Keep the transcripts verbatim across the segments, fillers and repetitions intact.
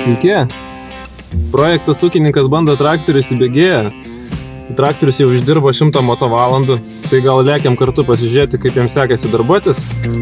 Sveiki! Projektas ūkininkas bando traktorių įsibėgėja. Traktorius jau išdirbo šimtą motovalandų, tai gal lėkiam kartu pasižiūrėti, kaip jiems sekasi darbuotis.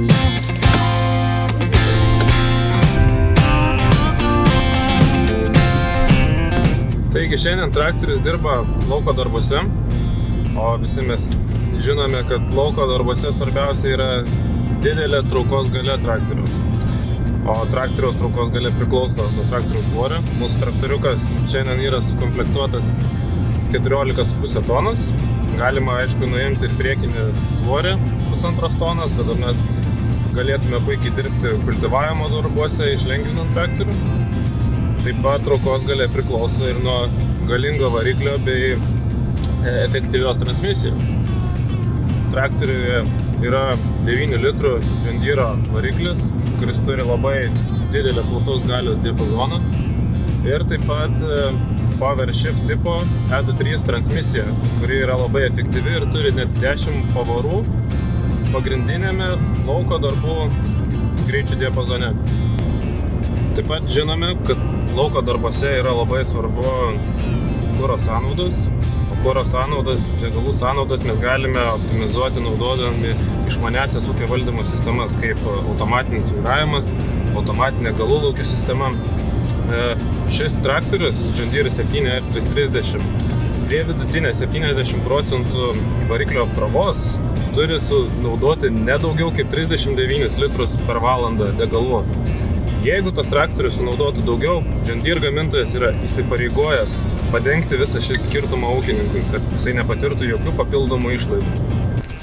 Taigi šiandien traktorius dirba lauko darbuose, o visi mes žinome, kad lauko darbuose svarbiausia yra didelė traukos galia traktoriaus. O traktoriaus traukos galia priklauso nuo traktoriaus svorio. Mūsų traktoriukas šiandien yra sukomplektuotas keturiolika su puse tonos. Galima, aišku, nuimti ir priekinį svorį pusantros tonos, tada mes galėtume puikiai dirbti kultivavimo darbuose, išlengvinant traktorių. Taip pat traukos galia priklauso ir nuo galingo variklio bei efektyvios transmisijos. Traktoriuje yra devynių litrų John Deere variklis, kuris turi labai didelę plataus galios diapazoną. Ir taip pat Power Shift tipo E du trys transmisija, kuri yra labai efektyvi ir turi net dešimt pavarų pagrindinėme lauko darbų greičių diapazone. Taip pat žinome, kad lauko darbuose yra labai svarbu kuro sąnaudos. Kuro sąnaudas, degalų sąnaudas mes galime optimizuoti naudodami išmaniąsias ūkio valdymo sistemas, kaip automatinis vairavimas, automatinė galūlaukių sistema. Šis traktorius John Deere septyni R trys trisdešimt prie vidutinės septyniasdešimt procentų variklio apkrovos turi sunaudoti ne daugiau kaip trisdešimt devynis litrus per valandą degalų. Jeigu tas traktorius sunaudotų daugiau, John Deere gamintojas yra įsipareigojęs padengti visą šį skirtumą ūkininkui, kad jisai nepatirtų jokių papildomų išlaidų.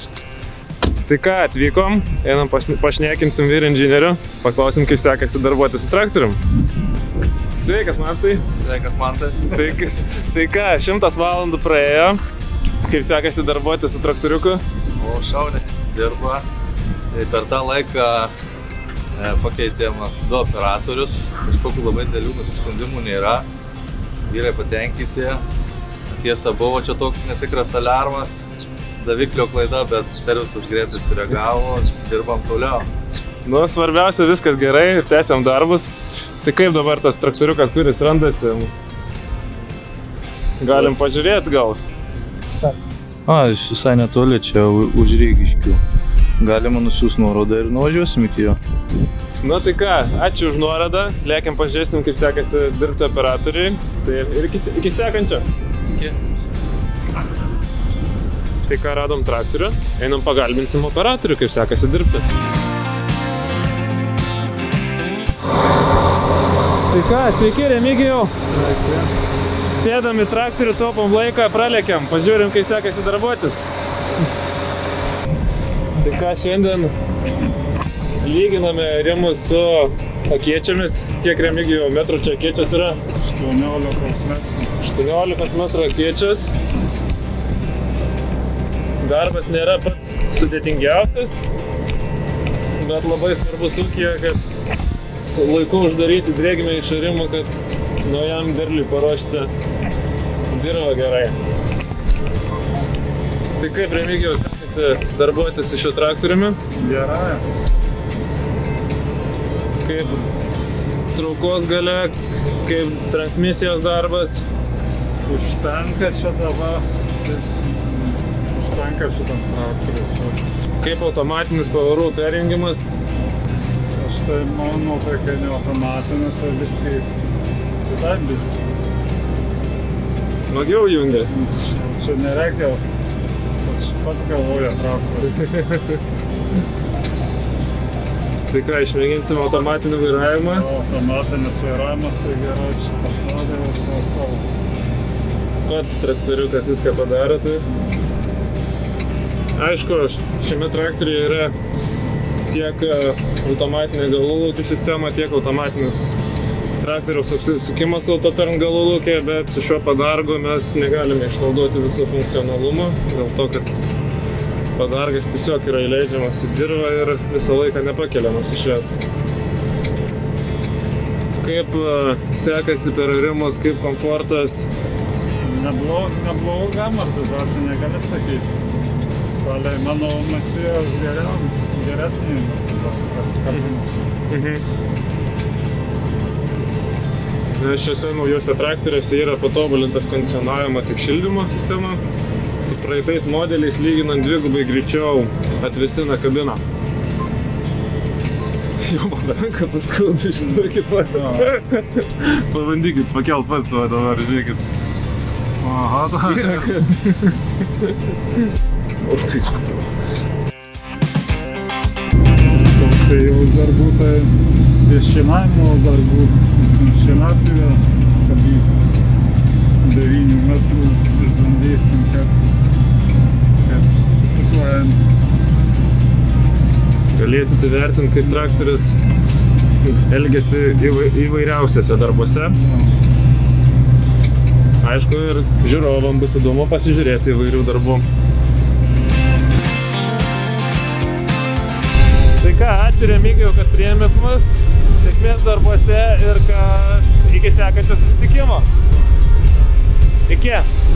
Tai ką, atvykom, einam pašnekinsim vyr inžinierių, paklausim, kaip sekasi darbuotis su traktorium. Sveikas, Mantai. Sveikas, Mantai. Tai, tai ką, šimtas valandų praėjo, kaip sekasi darbuotis su traktoriuku? O šauniai dirba. Tai per tą laiką pakeitėm du operatorius, kažkokių labai didelių nusiskundimų nėra, vyrai patenkinti. Tiesa, buvo čia toks netikras aliarmas, daviklio klaida, bet servisas greitai sureagavo, dirbam toliau. Nu, svarbiausia, viskas gerai, tęsiam darbus. Tai kaip dabar tas traktoriukas, kuris randasi? Galim pažiūrėti gal? A, visai netoli, čia už Rygiškių. Galima nusiųsti nuorodą ir nuvažiuosim iki jo. Nu tai ką, ačiū už nuorodą, lėkiam pažiūrėsim, kaip sekasi dirbti operatoriui. Tai ir iki, iki sekančio. Iki. Tai ką, radom traktorių, einam pagalbinsim operatorių, kaip sekasi dirbti. Tai ką, sveiki Remigijau. Sveiki. Sėdam į traktorių, taupom laiką, pralėkiam, pažiūrim, kaip sekasi darbuotis. Tai ką, šiandien lyginame rimus su akiečiamis. Kiek Remigijau metrų čia akiečias yra? aštuoniolikos metrų. aštuoniolikos metrų akiečias. Darbas nėra pats sudėtingiausias, bet labai svarbus ūkyje, kad laiku uždaryti drėgmę išarimą, kad naujam derliui paruošti dirvą gerai. Tai kaip Remigijau sekasi darbuotis su šiuo traktoriumi? Gerai. Kaip traukos galia, kaip transmisijos darbas? Užtenka čia dabar. Užtenka šitam traktoriui. Kaip automatinis pavarų perjungimas? Aš tai manau, tai kai ne automatinis, tai viskai kitaip biškai. Smagiau jungia? Čia nereikia, aš pats galvoju traktoriui. Tai ką, išmėginsim automatinį vairavimą? Automatinis vairavimas, tai gerai, čia pasnaudėjau savo. Pats traktoriukas viską padaro, tai. Aišku, šiame traktoriuje yra tiek automatinė galūlaukių sistema, tiek automatinis traktoriaus apsisukimas autoturn galūlaukė, bet su šiuo padargu mes negalime išnaudoti viso funkcionalumo, dėl to, kad padargas tiesiog yra įleidžiamas į dirvą ir visą laiką nepakeliamas iš jos. Kaip sekasi per rimus, kaip komfortas? Nebloga amortizacija, negali sakyti. Palei mano masijos geresnį amortizaciją. Mhm. Nes šiuose naujose traktoriuose yra patobulintas kondicionavimo tik šildymo sistema. Su praeitais modeliais lyginant dvigubai greičiau atvėsina kabiną. Jau man ranką paskaudu, išsakykit man. Pabandykit, pakelt pats savo dabar, žiūrėkit. Aha, da. O taip šitą. Toksai jau darbų, tai ties šienavimo darbų, šienapjūvę kabys devynių metrų išbandysim, kad, kad sufikuojant. Galėsite vertinti, kaip traktorius elgiasi įvairiausiose darbuose. Aišku, ir žiūrovam bus įdomu pasižiūrėti įvairių darbų. Tai ką, ačiū Remigijau, kad priėmėt mus, sėkmės darbuose ir kad iki sekančio susitikimo. Iki!